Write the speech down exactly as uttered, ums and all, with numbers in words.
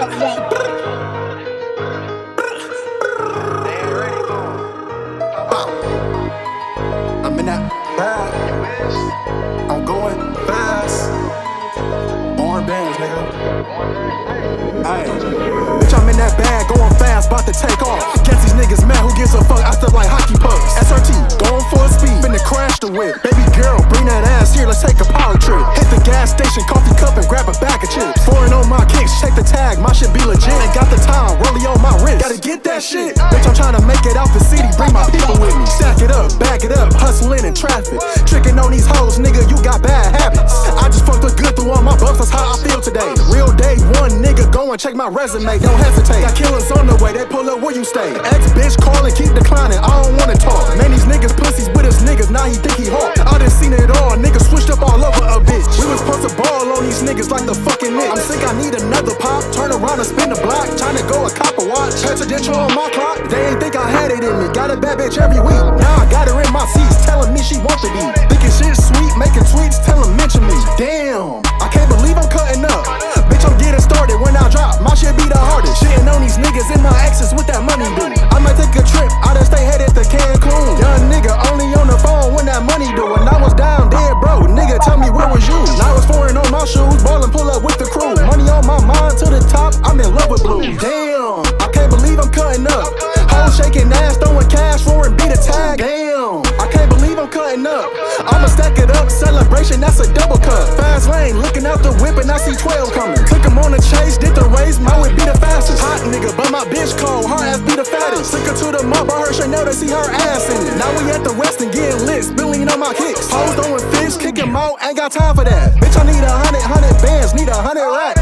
I'm in that bag. I'm going fast. Orange bands, nigga. Aye. Bitch, I'm in that bag, going fast, about to take off. Guess these niggas mad, who gives a fuck? I step like hockey pucks. S R T, going full speed, finna crash the whip. Baby girl, bring that ass here, let's take a power trip. Hit the gas station, coffee cup, and grab a bag of chips. Foreign on my kicks, check the tag, my shit be legit. Ain't got the time, rollie on my wrist. Gotta get that shit. Bitch, I'm trying to make it out the city, bring my people with me. Stack it up, back it up, hustling in traffic. Tricking on these hoes, nigga, you got bad habits. I just fucked up good through all my bucks, that's how I feel today. Real day one, nigga, go and check my resume, don't hesitate. Got killers on the way, they pull up where you stay. Ex-bitch calling, keep declining, I don't wanna talk. Man, these niggas pussies with us niggas, now he think he hot. I done seen it all, niggas switched up all over a bitch. We was supposed to ball on these niggas like the fucking Knicks. I'm sick, I need another pop, turn around and spin the block. Tryna go a copper watch, presidential on my clock. They ain't think I had it in me, got a bad bitch every week. Now I got her in my seats, telling me she want to be. Thinking shit sweet, making tweets, tell them mention me. Damn, I can't believe I'm cutting up. Bitch, I'm getting started when I drop, my shit be the hardest. Shitting on these niggas in my exes with that money do. I might take a trip, out of state headed to Cancun. Young nigga only on the phone when that money do. And I was down dead bro, nigga tell me where was you? Now I was foreign on my shoes, ballin' pull up with the crew. Money on my mind to the top, I'm in love with blue. Damn, I can't believe I'm cutting up. Hoes shaking ass, throwing cash for and beat a tag. Damn, I can't believe I'm cutting up. I'ma stack it up, celebration, that's a double cut. Fast lane, looking out the whip and I see twelve coming. Took him on the chase, did the race, my whip be the fastest. Hot nigga, but my bitch cold, her ass be the fattest. Took her to the mud, but her Chanel to see her ass in it. Now we at the west and getting lit, spilling on my kicks. Hoes throwing fish, kick him out, ain't got time for that. Bitch, I need a hundred, hundred bands, need a hundred racks.